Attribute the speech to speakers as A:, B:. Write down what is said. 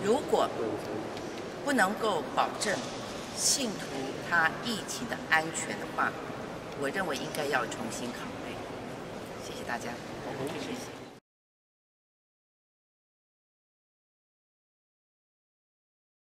A: 如果不能够保证信徒他疫情的安全的话，我认为应该要重新考虑。谢谢大家。谢谢。